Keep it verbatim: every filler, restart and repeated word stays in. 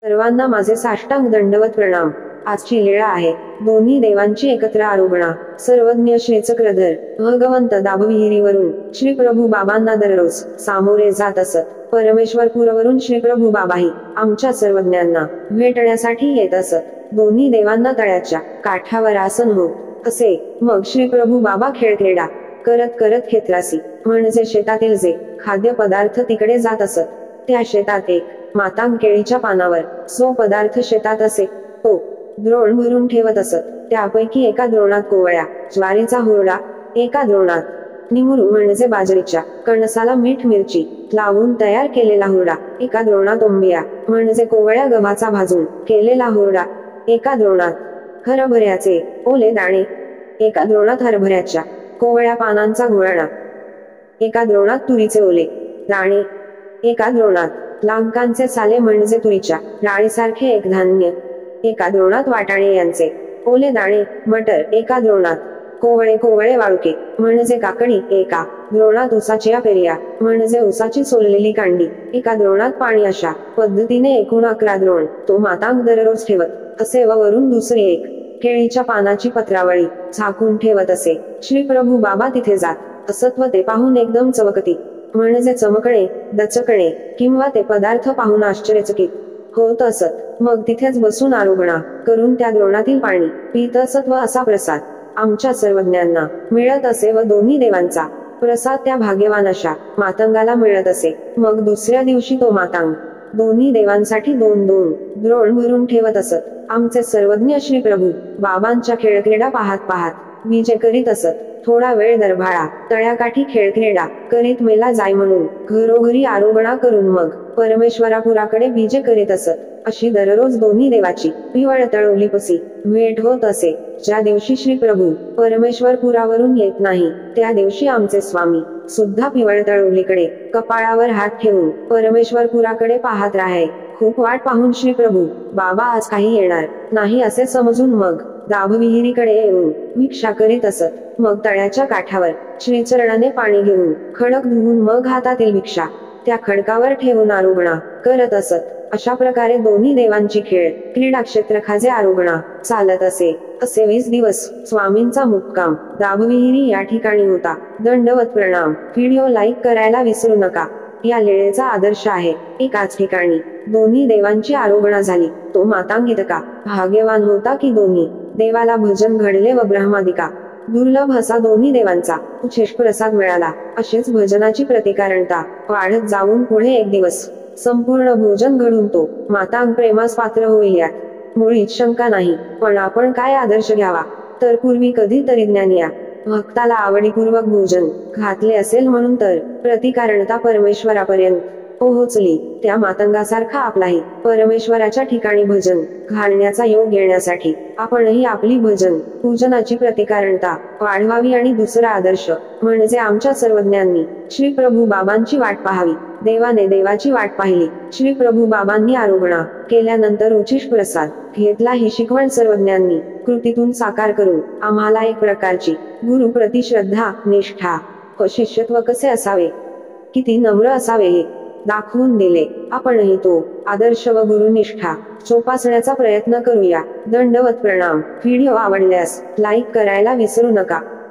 सर्वांना माझे साष्टांग दंडवत प्रणाम। आजची लीळा आहे दोन्ही देवांची एकत्र आरोगणा। सर्वज्ञ श्री चक्रधर भगवंत दाभविहिरीवरून श्री प्रभू बाबांना दररोज सामोरे जात असत। परमेश्वरपुरवरून श्री प्रभू बाबाही आमच्या सर्वज्ञांना भेटण्यासाठी येत असत। दोन्ही देवांना तळ्याच्या काठावर आसन होत असे। मग श्री प्रभू बाबा खेळक्रीडा करत करत खेत्रासी म्हणजे शेतातील जे खाद्य पदार्थ तिकडे जात असत। त्या शेतात एक मातांग केळीच्या पानावर सो पदार्थ शेतात असे तो द्रोण भरून ठेवत असत। त्यापैकी एका द्रोणात कोवळ्या ज्वारीचा हुरडा, एका द्रोणात निमुरू म्हणजे बाजरीच्या कणसाला मीठ मिरची लावून तयार केलेला हुरडा, एका द्रोणात ओंबिया म्हणजे कोवळ्या गव्हाचा भाजून केलेला हुरडा, एका द्रोणात हरभऱ्याचे ओले दाणे, एका द्रोणात हरभऱ्याच्या कोवळ्या पानांचा घोळणा, एका द्रोणात तुरीचे ओले दाणे, एका द्रोणात लांकांचे साले म्हणजे तुरीच्या डाळीसारखे एक धान्य, एका द्रोणात वाटाणे यांचे ओले दाणे मटर, एका द्रोणात कोवळे कोवळे वाळुके म्हणजे काकडी, एका द्रोणात उसाच्या पेरिया म्हणजे उसाची सोललेली कांडी, एका द्रोणात पाणी। अशा पद्धतीने एकूण अकरा द्रोण तो मातांग दररोज ठेवत असे व वरून दुसरी एक केळीच्या पानाची पत्रावळी झाकून ठेवत असे। श्री प्रभू बाबा तिथे जात असत व ते पाहून एकदम चमकती म्हणजे चमकणे, दचकणे किंवा ते पदार्थ पाहून आश्चर्यचकित होत असत। मग तिथेच बसून आरोगणा करून त्या द्रोणातील पाणी पीत असत व असा प्रसाद आमच्या सर्वज्ञांना मिळत असे व दोन्ही देवांचा प्रसाद त्या भाग्यवान अशा मातंगाला मिळत असे। मग दुसऱ्या दिवशी तो मातांग दोन्ही देवांसाठी दोन दोन द्रोण भरून ठेवत असत। आमचे सर्वज्ञ श्री प्रभू बाबांच्या खेळक्रीडा पाहत पाहत विजे करीत असत। थोडा वेळ दरभाळा तळ्याकाठी खेळक्रीडा करीत मेला जाय म्हणून घरोघरी आरोगणा करून मग परमेश्वरापुराकडे विजे करीत असत। अशी दररोज दोन्ही देवाची पिवळतळ ओलीपसी भेट होत असे। ज्या दिवशी श्री प्रभू परमेश्वरपुरावरून येत नाही त्या दिवशी आमचे स्वामी सुद्धा पिवळतळ ओलीकडे कपाळावर हात ठेवून परमेश्वरपुराकडे पाहत राहाय। खूप वाट पाहून श्री प्रभू बाबा आज काही येणार नाही असे समजून मग दाभविहिरीकडे येऊन भिक्षा करीत असत। मग तळ्याच्या काठावर श्रीचरणाने पाणी घेऊन खडक धुवून मग हातातील भिक्षा त्या खडकावर ठेवून आरोगणा करत असत। अशा प्रकारे दोन्ही देवांची खेळ क्रीडा क्षेत्र खाजे आरोगणा चालत असे। असे वीस दिवस स्वामींचा मुक्काम दाभविहिरी या ठिकाणी होता। दंडवत प्रणाम। व्हिडिओ लाईक करायला विसरू नका। या लीळेचा आदर्श आहे एकाच ठिकाणी दोन्ही देवांची आरोगणा झाली तो मातांग इतका भाग्यवान होता की दोन्ही देवाला भजन घडले व ब्रह्मादिका दुर्लभ असा दोन्ही देवांचा विशेष प्रसाद मिळाला। अशीच भजनाची प्रतिकारणता वाढत जाऊन पुढे एक दिवस संपूर्ण भोजन घडून तो मातांग प्रेमास पात्र होईल यात मुळीच शंका नाही। पण आपण काय आदर्श घ्यावा तर पूर्वी कधीतरी ज्ञानी या भक्ताला आवडीपूर्वक भोजन घातले असेल म्हणून तर प्रतिकारणता परमेश्वरापर्यंत पोहोचली। त्या मातंगासारखा आपलाही परमेश्वराच्या ठिकाणी भजन घालण्याचा योग येण्यासाठी आपणही आपली भजन पूजनाची प्रतिकारणता वाढवावी आणि दुसरा आदर्श म्हणजे आमच्या सर्वज्ञांनी श्री प्रभू बाबांची वाट पाहावी। देवाने देवाची वाट पाहिली। श्री प्रभू बाबांनी आरोगणा केल्यानंतर उचिष्ट प्रसाद घेतला ही शिकवण सर्वज्ञांनी कृतीतून साकार करून आम्हाला एक प्रकारची गुरु प्रति श्रद्धा, निष्ठा व शिष्यत्व कसे असावे, किती नम्र असावे हे दाखवून दिले। आपणही तो आदर्श व गुरुनिष्ठा जोपासण्याचा प्रयत्न करूया। दंडवत प्रणाम। व्हिडिओ आवडल्यास लाईक करायला विसरू नका।